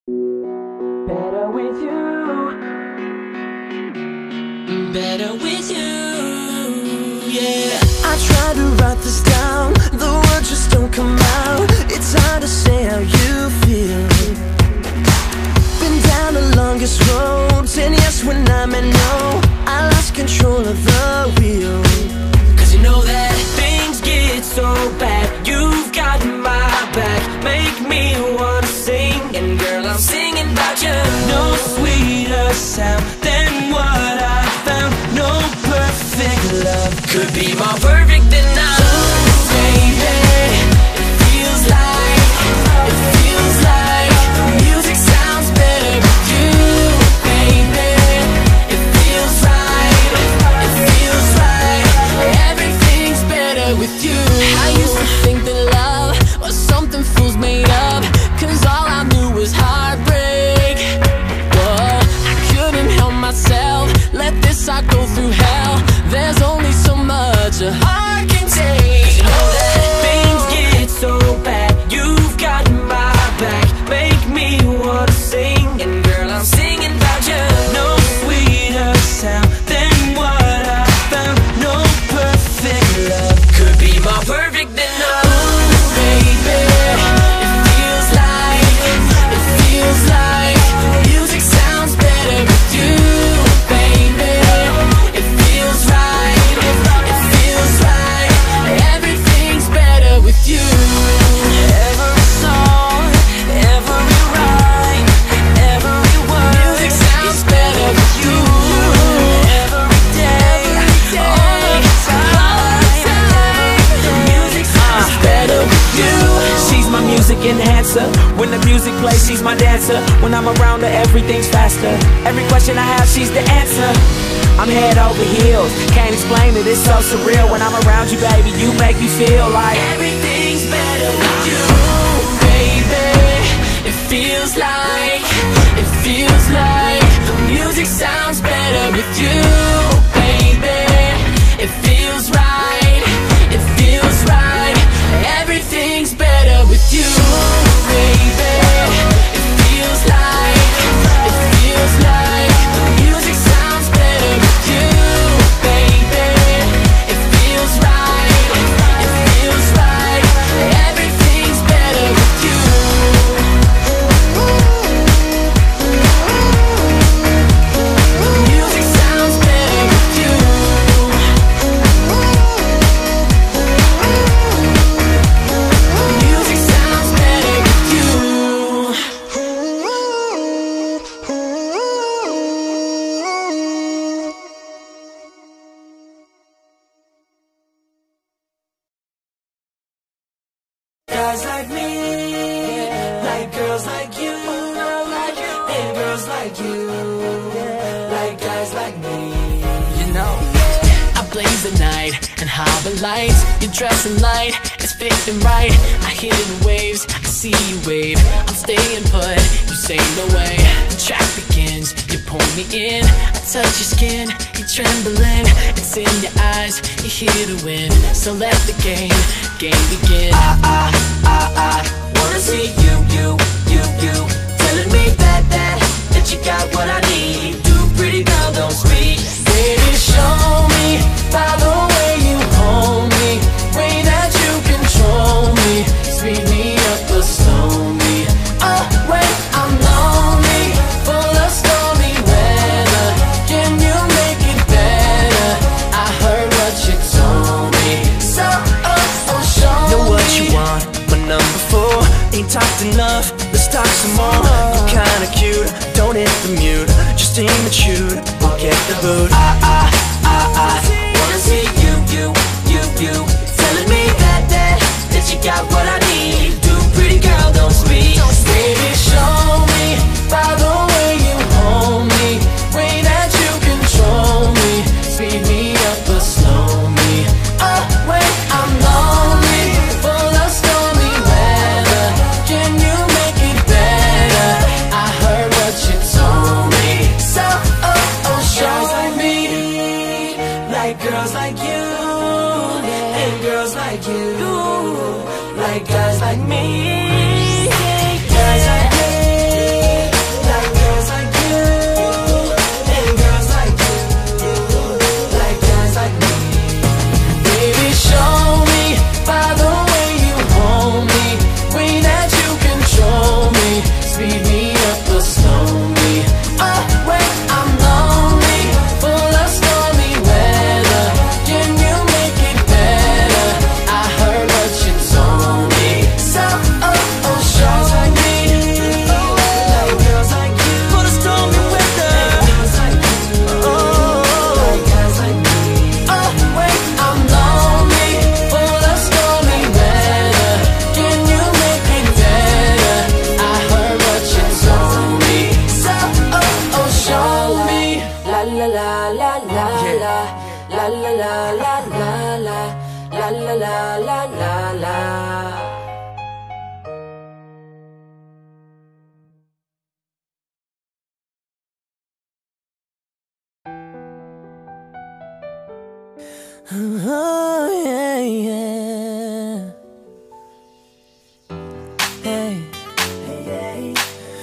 Better with you. Better with you, yeah. I try to write this down, the words just don't come out. It's hard to say how you feel. Been down the longest roads, and yes, when I'm in no, I lost control of the wheel. Cause you know that things get so bad, you've got my back. Make me wanna sing, and girl, I'm singing about you. No sweeter sound than what I found. No perfect love could be more perfect than now. Baby, it feels like the music sounds better with you. Baby, it feels right, everything's better with you. I used to think that love was something fools made up, cause all I knew was heartbreak. Whoa, I couldn't help myself, let this heart go through hell. There's only so much a heart can take. You know that things get so bad, you've got my back. Make me wanna sing, and girl, I'm singing about you. No sweeter sound than what I found. No perfect love could be more perfect than now. Baby, it feels like the music sounds better with you. Baby, it feels right, everything's better with you. Every song, every rhyme, every word, music sounds better with you. Every day, all the time, the music sounds better with you. She's my music enhancer. When the music plays, she's my dancer. When I'm around her, everything's faster. Every question I have, she's the answer. I'm head over heels, can't explain it, it's so surreal. When I'm around you, baby, you make me feel like everything's better with you. Baby, it feels like the music sounds better with you. Baby, it feels right, everything's better with you. Baby, it feels like the music sounds better with you. Baby, it feels right, everything's better with you. Music sounds better with you. Music sounds better with you. Guys like me, like girls like you, and girls like you, like guys like me. You know, I blaze the night and harbor lights. You're dressing light, it's fitting right. I hear the waves, I see you wave. I'm staying put, you say no way. The track begins, you pull me in. I touch your skin, you're trembling. It's in your eyes, you're here to win. So let the game begin. I wanna see you telling me that you got what I need. Do pretty girl, don't speak. Baby, show me by the way you hold me, way that you control me. Speed me up or slow me. Oh, when I'm lonely, full of stormy weather, can you make it better? I heard what you told me, so show me. Know what you want, my number 4. Ain't talked enough, let's talk some more. You're kinda cute, don't hit the mute. Just aim and shoot, we'll get the boot. I wanna see you telling me that you got what I need. Do pretty girl, don't speak. Baby, show me by the way you hold me, way that you control me. Speed me up or slow me. Oh, when I'm lonely, full of stormy weather, can you make it better? I heard what you told me, so show me. Like girls like you, and girls like you, like guys like me, guys like me. la la la la. Oh, yeah, yeah. Hey, hey, hey.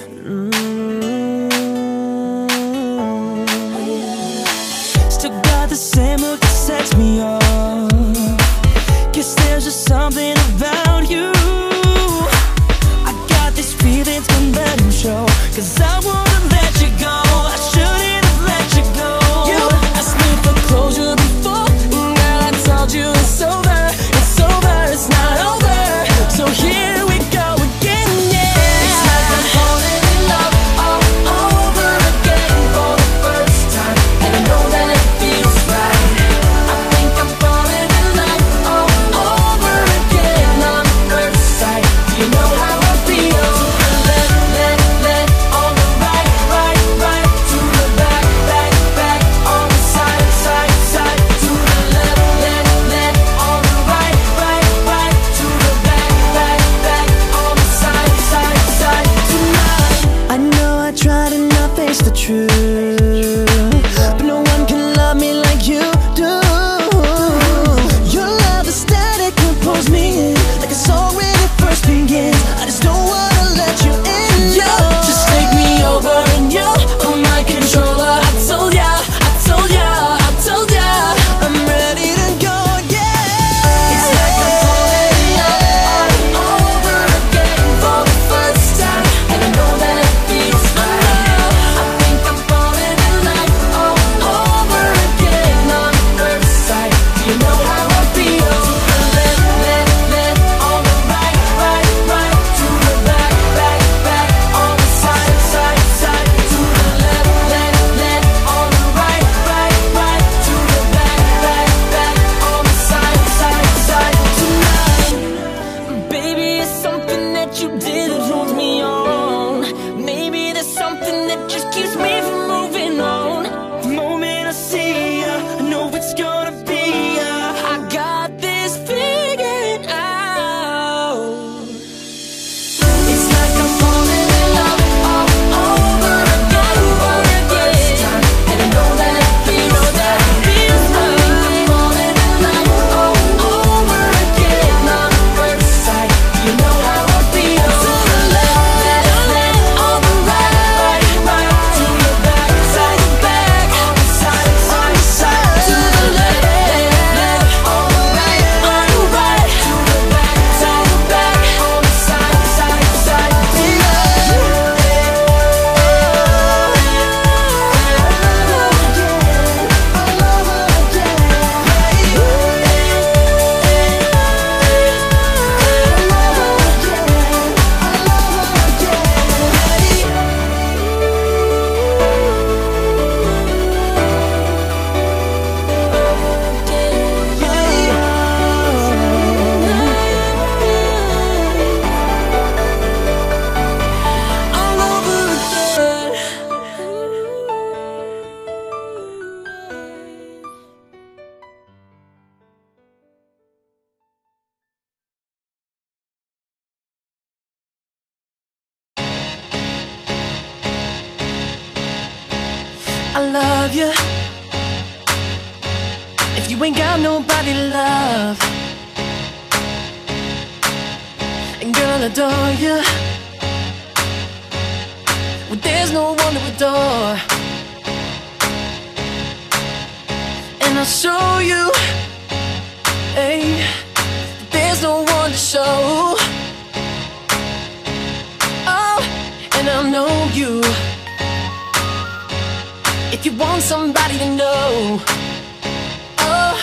Still got the same look that sets me off. Guess there's just something about you. I got these feelings, can't let them show. 'Cause I wanna let you go, I shouldn't have let you go. You asked me for closure before, and girl, I told you it's over, it's over, it's not over. So here we go again, yeah. It's like I'm falling in love all over again for the first time, and I know that it feels right. I think I'm falling in love all over again on first sight. Do you know how I feel? Let on the right, to the back, on the side, to the left, let on the right, to the back, on the side, tonight. I know I try to not face the truth, but no one can love me like you do. Your love is static, you pulls me in like a song when it first begins. I just don't wanna let you in. You just take me over and you're my controller. I told ya, I'm ready to go again. It's like I'm falling in love all over again for the first time, and I know that it feels right. I think I'm falling in love all over again on first sight. Do you know how I feel? Let on the right, to the back, on the side, to the left, let on the right, to the back, on the side, tonight. Baby, it's something that you did that holds me on. Maybe there's something that just keeps me from moving on. The moment I see ya, I know it's gonna be ya. I got this figured out. It's like I'm falling in love all over again for the first time, and I know that it feels right. I think I'm falling in love all over again on first sight. Do you know how I feel? To the left, on the right, to the back, on the side, to the left, on the right, to the back, on the side, I love you. If you ain't got nobody to love, and girl, I adore you. Well, there's no one to adore, and I'll show you, hey, there's no one to show. Oh, and I'll know you. If you want somebody to know, oh,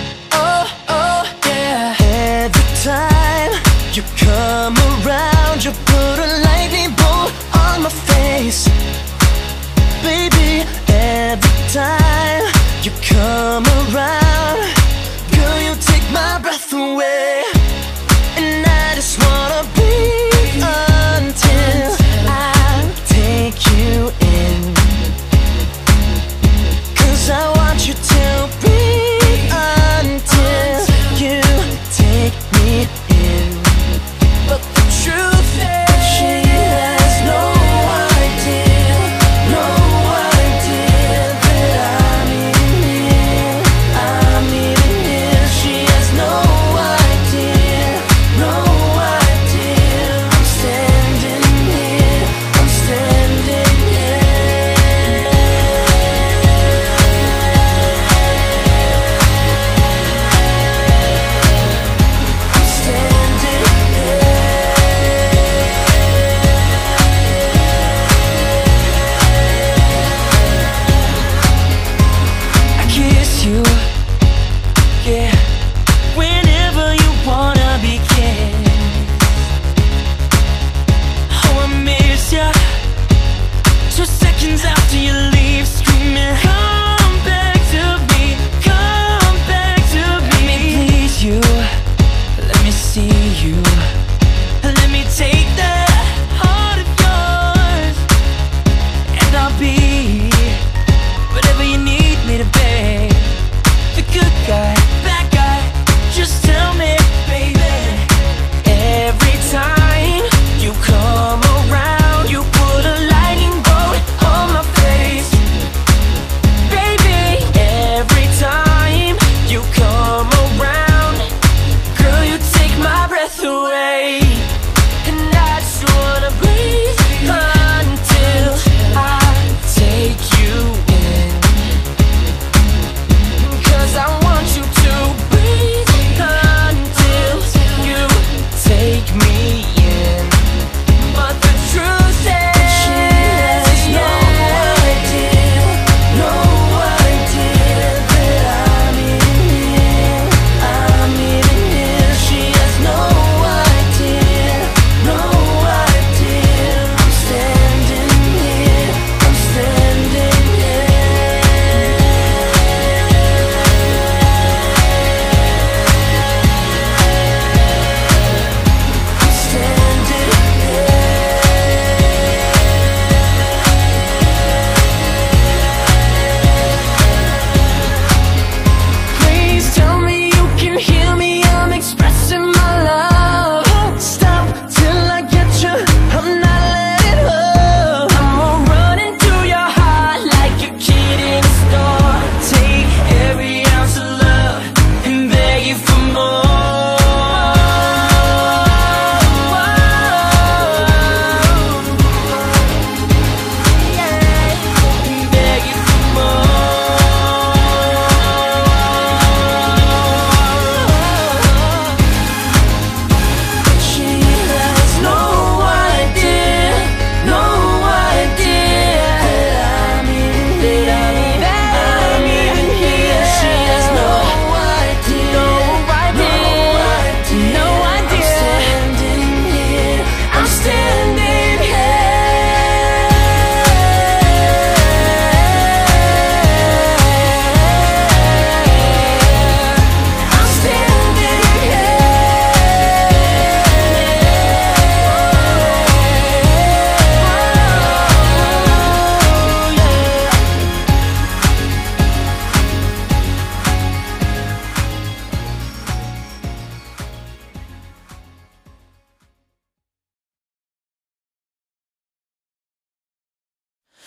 yeah. Every time you come around, you put a lightning bolt on my face. Baby, every time you come around, girl, you take my breath away. And I just wanna be until I take you in. 'Cause I want you till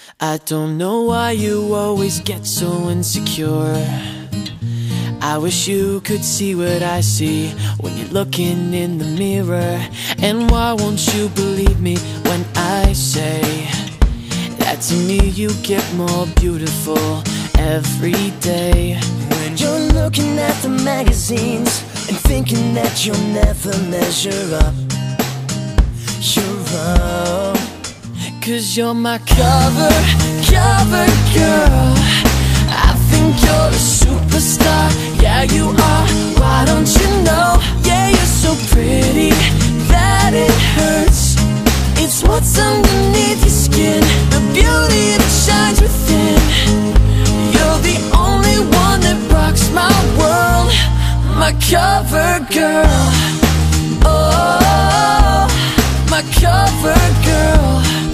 I don't know why you always get so insecure. I wish you could see what I see when you're looking in the mirror. And why won't you believe me when I say that to me you get more beautiful every day? When you're looking at the magazines and thinking that you'll never measure up, you're wrong. 'Cause you're my cover girl. I think you're a superstar, yeah you are, why don't you know? Yeah, you're so pretty that it hurts. It's what's underneath your skin, the beauty that shines within. You're the only one that rocks my world, my cover girl. Oh, my cover girl.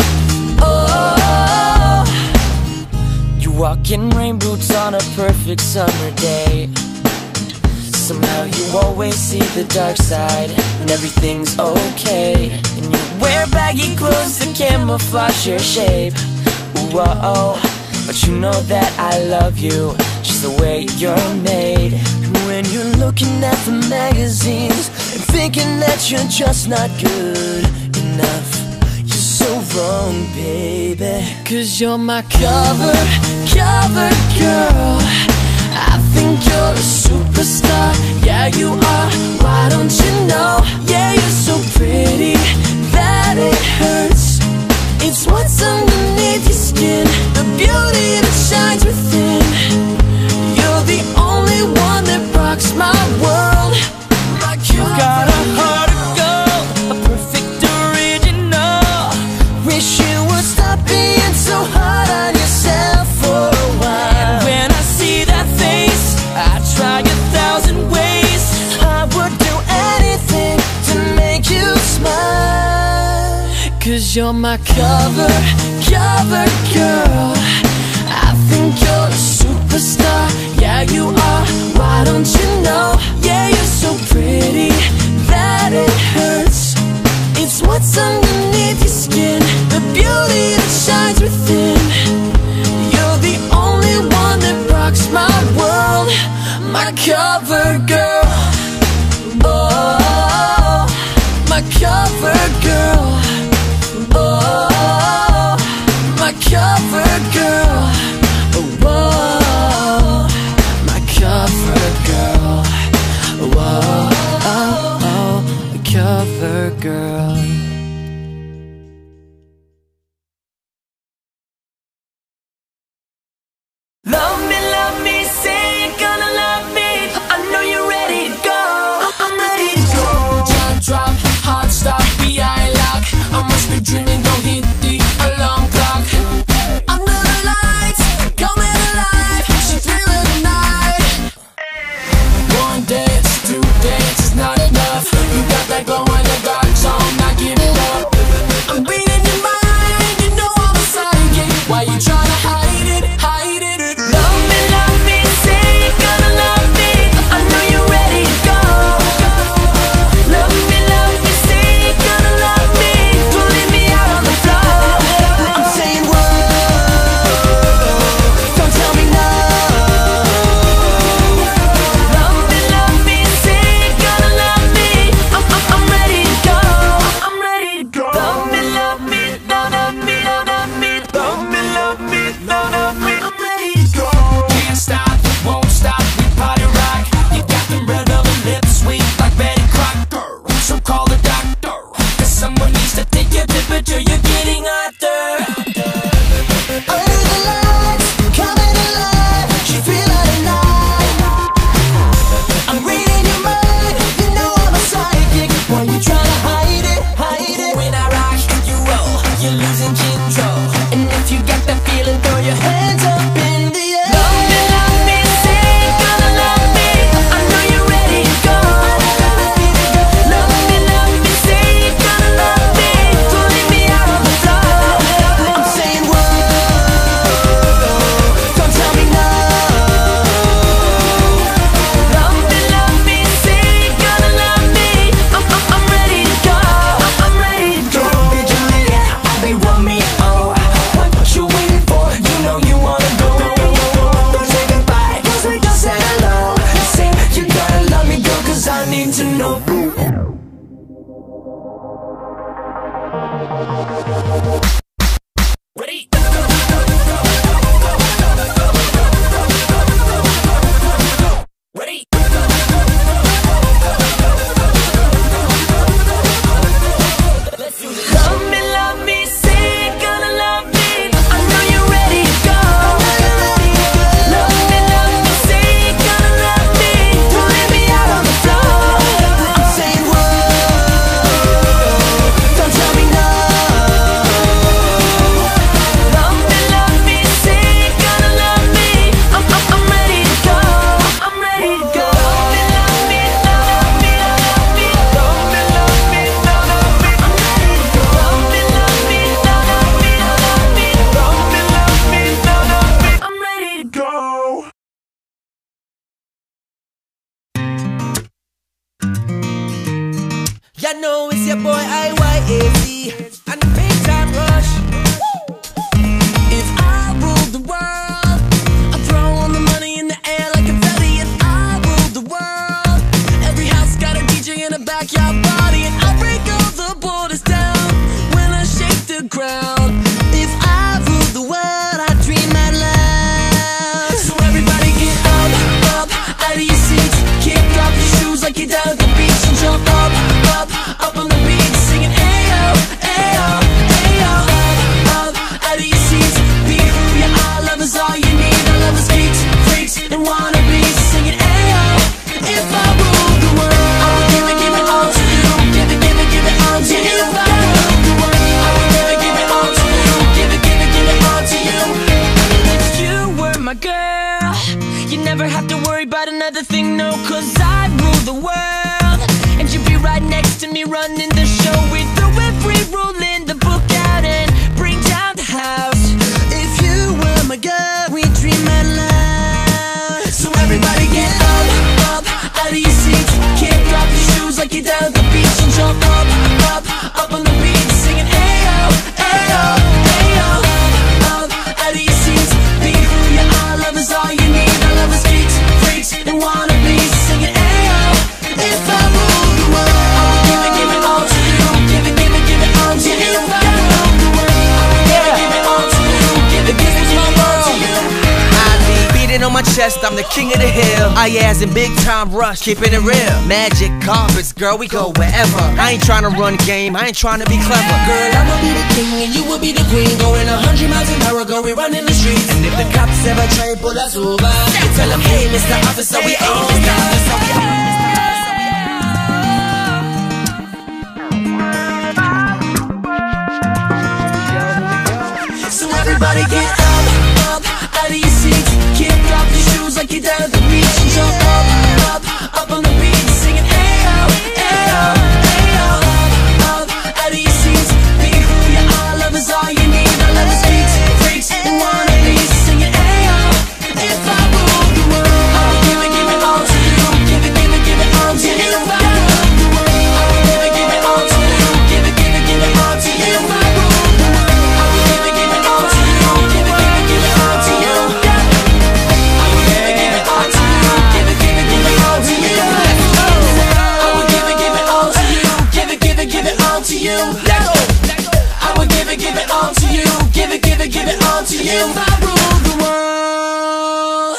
Oh, you walk in rain boots on a perfect summer day. Somehow you always see the dark side and everything's okay. And you wear baggy clothes to camouflage your shape. Whoa, but you know that I love you just the way you're made. When you're looking at the magazines and thinking that you're just not good enough, you're so wrong, baby. 'Cause you're my cover girl. I think you're a superstar, yeah you are, why don't you know? Yeah, you're so pretty that it hurts. It's what's underneath your skin, the beauty that shines within. You're the only one that rocks my world, my cover. You've got a heart of gold, a perfect original. Wish you would stop being so hard on yourself for a while. And when I see that face, I try 1,000 ways. I would do anything to make you smile. 'Cause you're my cover girl. I think you're a superstar, yeah you are, why don't you know? Yeah, you're so pretty that it hurts. It's what's underneath your skin, the beauty that shines within. You're the only one that rocks my world, my cover girl. Oh, my cover girl. Oh, my cover girl. Oh, my cover girl. Oh, my cover girl. Love me, say you're gonna love me. I know you're ready to go. I'm ready to go. Jump, drop, hard stop, B.I. lock. I must be dreaming, don't hit the alarm clock. Under the lights, coming alive. She's thrilling the night. One dance, two dances, not enough. You got that glow in the dark, so I'm not giving up. I'm reading your mind, you know I'm a psychic. Why you trying to hide it, hide it? Love me, say you're gonna love me. I know you're ready to go. Love me, say you're gonna love me. Don't leave me out on the floor. I'm saying whoa, don't tell me no. Love me, say you're gonna love me. I'm ready to go. I'm ready to go. Love me, love me, love me, love me, love me, love me, love me. I'm ready to go. Can't stop, won't stop, we party rock. You got them red velvet lips, sweet like Betty Crocker. So call the doctor, 'cause someone needs to take your temperature. You're getting hotter. Under the lights, coming alive. She feel like a night. I'm reading your mind, you know I'm a psychic. Why you tryna hide it, hide it? When I rock, you roll, you're losing control. And if you got that feeling, throw your hands up in the air. Love me, say you're gonna love me. I know you're ready to go. Love me, say you're gonna love me. Don't leave me out on the floor. I'm saying whoa, don't tell me no. Love me, say you're gonna love me. I'm ready to go. I'm ready to go. Be Juliet, I'll be Romeo. never have to worry about another thing, no, 'cause I rule the world, and you'd be right next to me running the show. We throw every rule in the book out and bring down the house. If you were my girl, we dream out loud. So everybody get up, up, out of your seats. Kick off your shoes like you're down at the beach and jump up, up, up on the beat, singing ayo, ayo, ayo. Up, out of your seats. Be who you are, love is all you need. Our love is geeks, freaks, and wannabes, singing ayo. If I rule the world, I would give it all to you. Give it all to you. If I rule the world, I would give it all to you. Give it all to you. On my chest, I'm the king of the hill. As in big time rush, keeping it real. Magic carpets, girl, we go wherever. I ain't trying to run game, I ain't trying to be clever. Girl, I'ma be the king and you will be the queen. Going 100 miles an hour, girl, we running the streets. And if the cops ever try to pull us over, tell them, hey, Mr. Officer, we own So everybody get up, up, out of your seats. Kick off your shoes like you're down at the beach and jump up, up, up on the beat, singing ayo, ayo, ayo. Up, out of your seats. Be who you are, love is all you need. Our love is geeks, freaks, and wannabes, singing ayo. If I rule the world, I would give it all to you. Give it all to you. If I rule the world, I would give it all to you. Give it all to you. If I rule the world, I would give it all to you. Give it all to you. To you, I would give it all to you. Give it all to you. If I rule the world.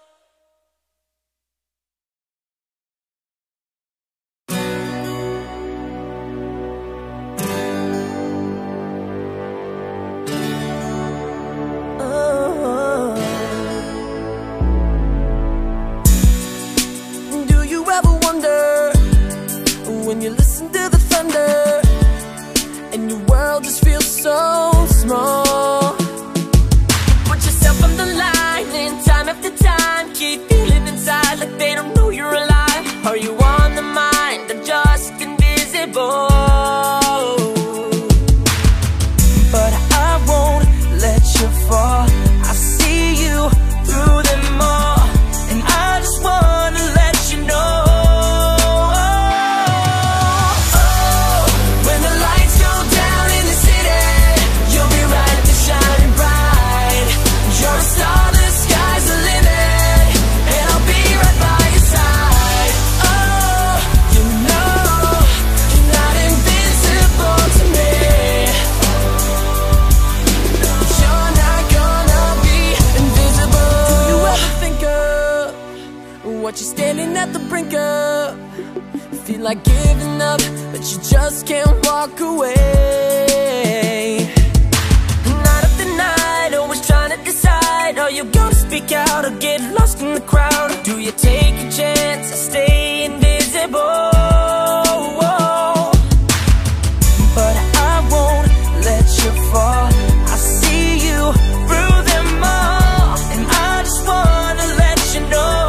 Do you ever wonder when you listen to the thunder and your world just feels so small? Put yourself on the line and time after time keep feeling inside like they don't know you're alive. Are you on the mind of just invisible? But I won't let you fall. I see you through them all, and I just wanna let you know. What you're standing at the brink of, feel like giving up, but you just can't walk away. Night after night, always trying to decide, are you gonna speak out or get lost in the crowd? Do you take a chance or stay invisible? But I won't let you fall. I see you through them all, and I just wanna let you know.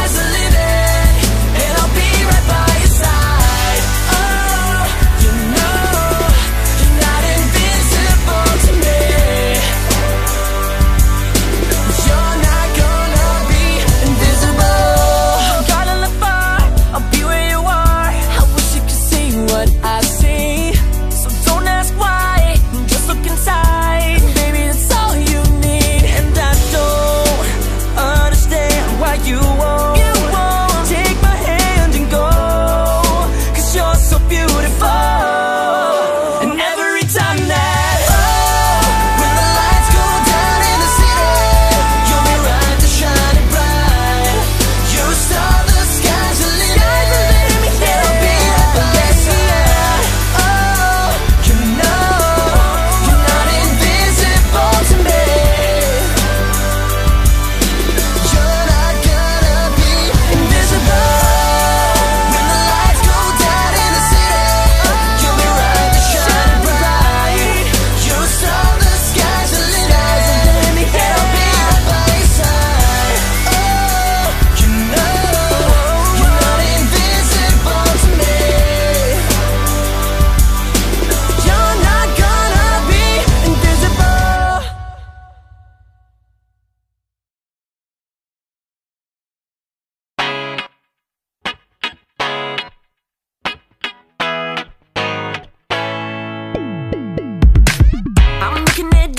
You know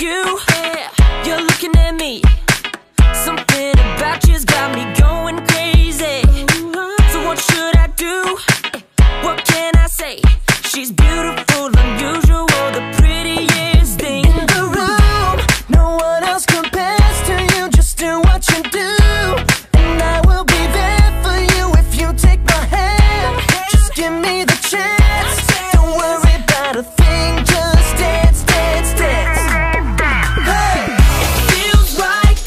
you. You're looking at me. Something about you's got me going crazy. So what should I do? What can I say? She's beautiful, unusual, the prettiest thing in the room. No one else compares to you. Just do what you do, and I will be there for you if you take my hand. Just give me the chance. Don't worry about a thing, just dance, dance, dance. Hey! It feels right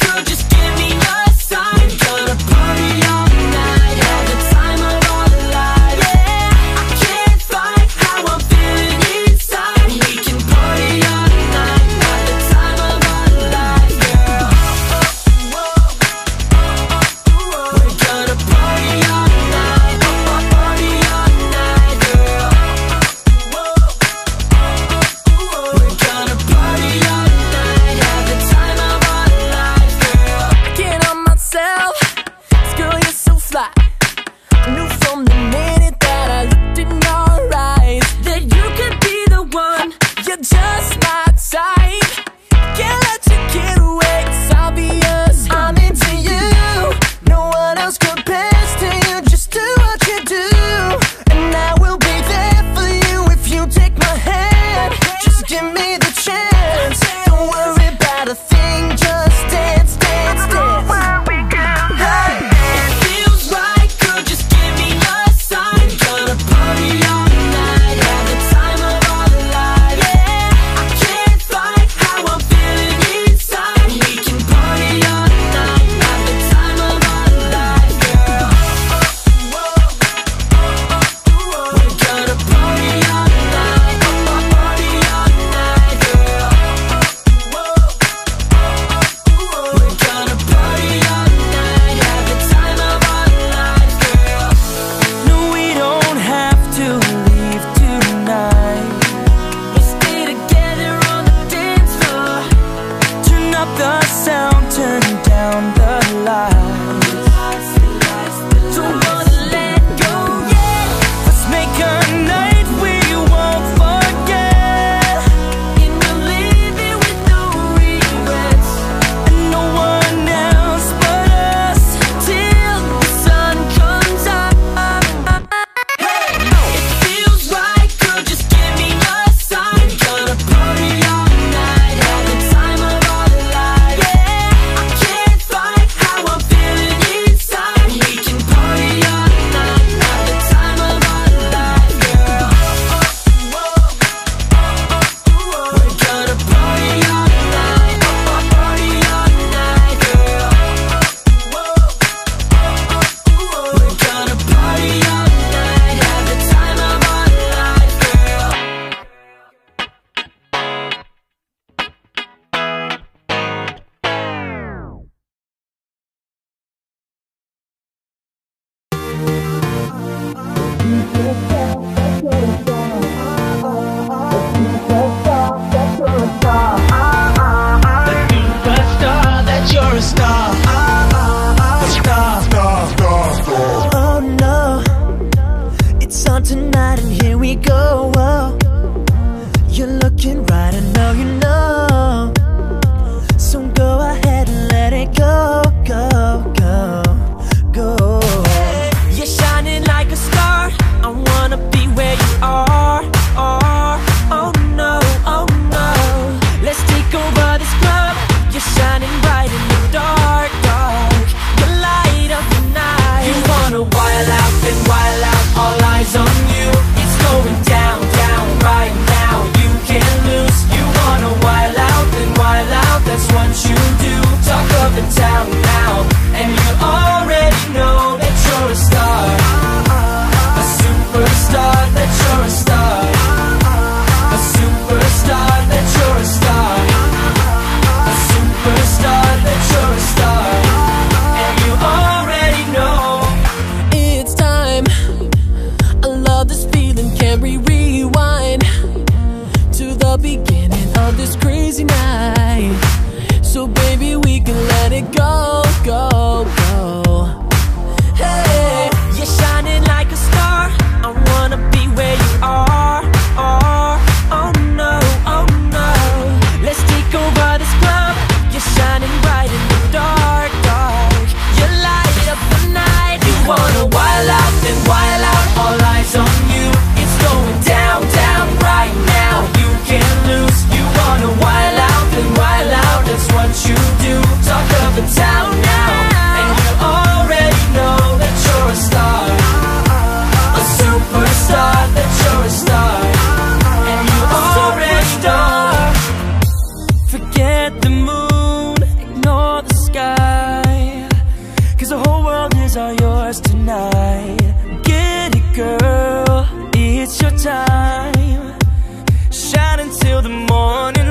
eyes are yours tonight. Get it, girl, it's your time. Shine until the morning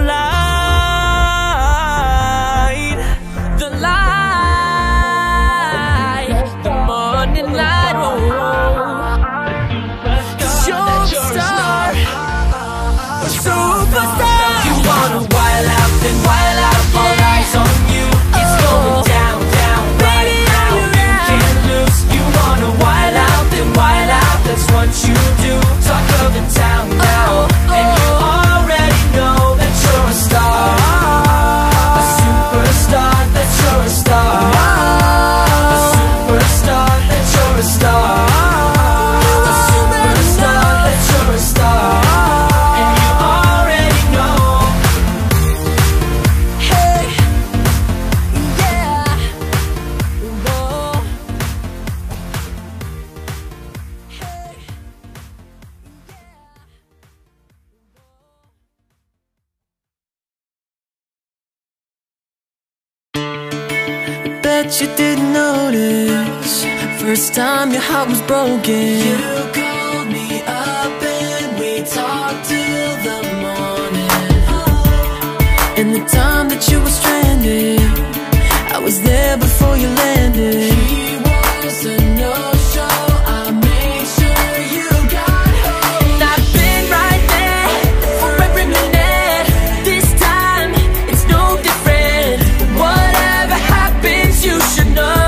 light. The light, the morning light. Oh, 'cause you're a star, a superstar. You wanna wild out, then wild out. All eyes on you. It's going down, down right now. You can't lose. You wanna wild out, then wild out. That's what you do. Talk of the town now, and you already know that you're a star, a superstar. That you're a star, a superstar. That you're a star, a superstar. That you're a star, and you already know. Hey, yeah, whoa. Hey, bet you didn't notice. First time your heart was broken. You called me up and we talked till the morning. And the time that you were stranded, I was there before you landed. He was a no-show. I made sure you got home. And I've been right there for every minute. This time it's no different. Whatever happens, you should know.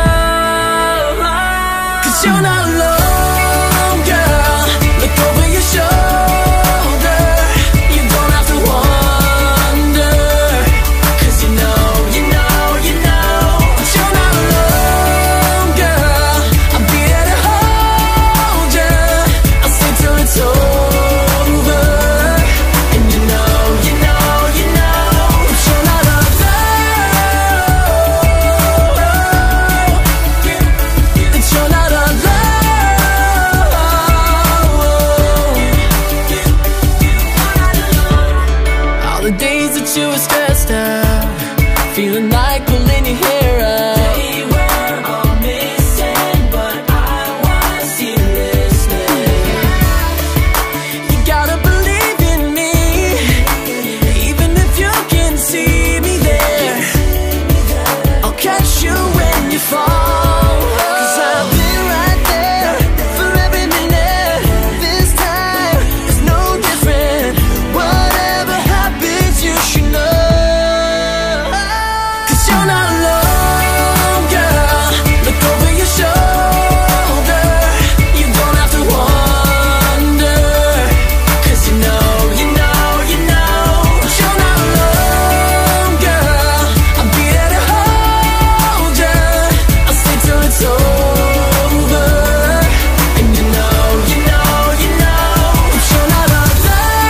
'Cause you're not alone, girl. Look over your shoulder. You don't have to wonder. 'Cause you know, you know, you know that you're not alone, girl. I'll be there to hold you. I'll stay till it's over. And you know, you know, you know that you're not alone. That you're not alone. All the days that you were stressed out, feeling like pulling your hair out. They were all missing, but I was here listening. You gotta believe in me, even if you can't see me there. I'll catch you when you fall. 'Cause I've been right there for every minute. This time it's no different. Whatever happens, you should know. 'Cause you're not alone, girl. Look over your shoulder. You don't have to wonder. 'Cause you know, you know, you know that you're not alone, girl. I'll be there to hold you. I'll stay till it's over. And you know, you know, you know that you're not alone.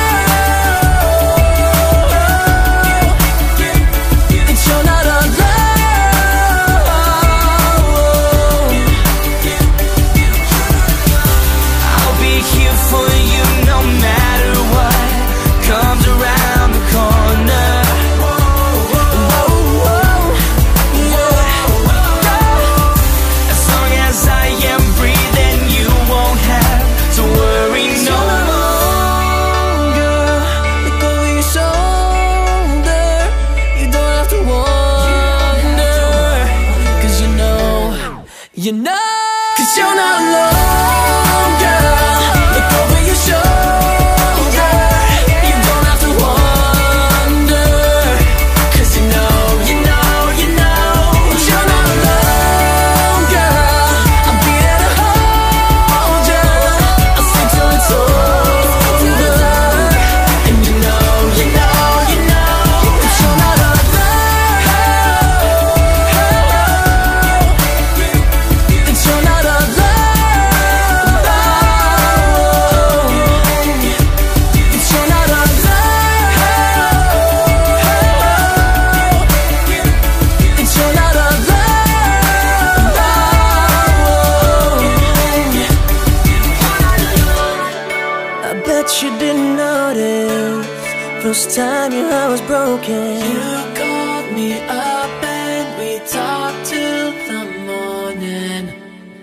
That you're not alone. I'll be here for you no matter what comes around the corner. As long as I am breathing, you won't have to worry no more. Girl, look over your shoulder. You don't have to wonder. 'Cause you know, you know. 'Cause you're not alone, girl. Look over your shoulder. You don't have to wonder. 'Cause you know, you know, you know that you're not alone, girl. I'll be there to hold you. I'll stay till it's over. And you know, you know, you know that you're not alone. That you're not alone. First time your heart was broken, you called me up and we talked till the morning.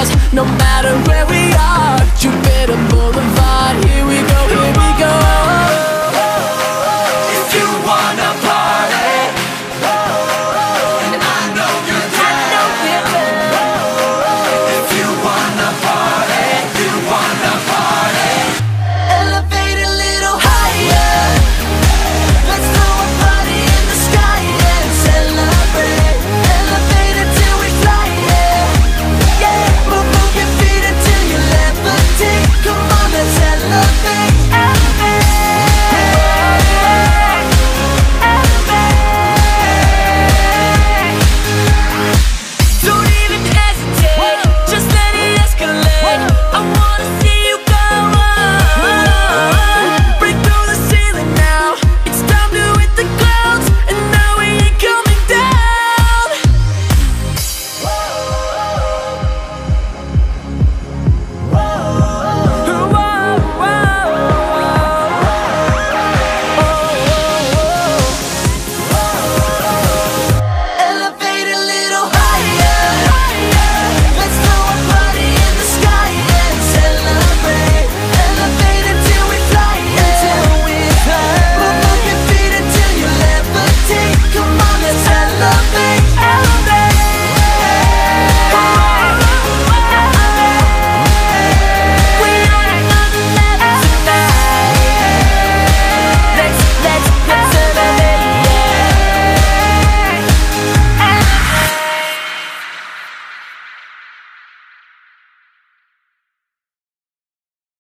stars, no matter where we are. Jupiter Boulevard, here we go.